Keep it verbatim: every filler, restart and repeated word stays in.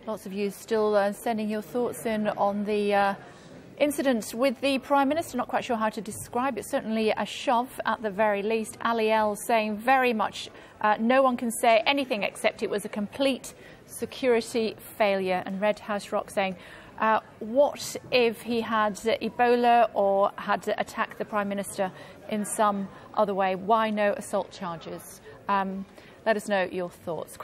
Lots of you still uh, sending your thoughts in on the uh, incident with the Prime Minister. Not quite sure how to describe it. Certainly a shove at the very least. Ali El saying very much uh, no one can say anything except it was a complete security failure. And Red House Rock saying, uh, what if he had Ebola or had attacked the Prime Minister in some other way? Why no assault charges? Um, let us know your thoughts.